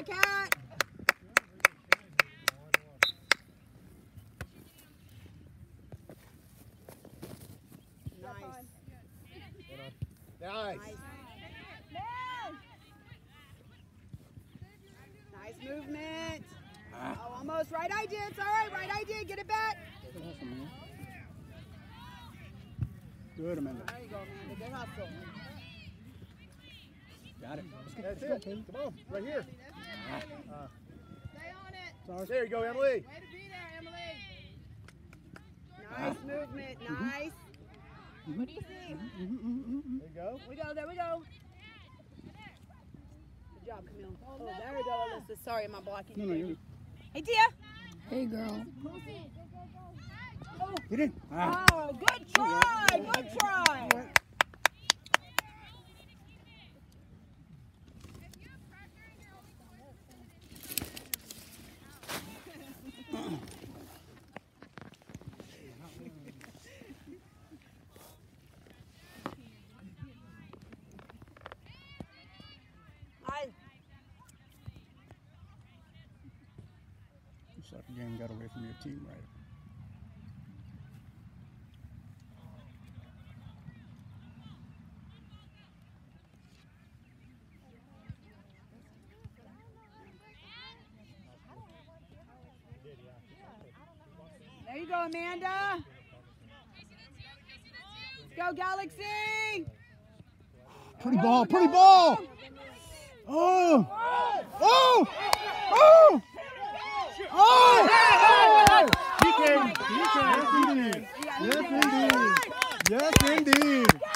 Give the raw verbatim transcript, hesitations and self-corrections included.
cat. Nice. Nice. Nice. Nice movement. Oh, almost. Right idea. It's all right. Right idea. Get it back. Good, Amanda. There you go, Amanda. Good hustle. Got it. That's it. Come on. Right here. Uh, Stay on it. there you go, Emily. Way to be there, Emily. Nice movement. Nice. What do you see? There you go. We go. There we go. Good job, Camille. Oh, there we go, Alyssa. Sorry, am I blocking No, you? no, you're Hey, Tia. Hey, girl. Oh, Get in. Ah. oh, good try. Good try. Looks like the game got away from your team, right? There you go, Amanda. Let's go, Galaxy. Pretty ball, pretty ball. Oh! Oh! Oh! Oh! He came. He Yes, came. indeed. Yes, indeed. Yes, indeed.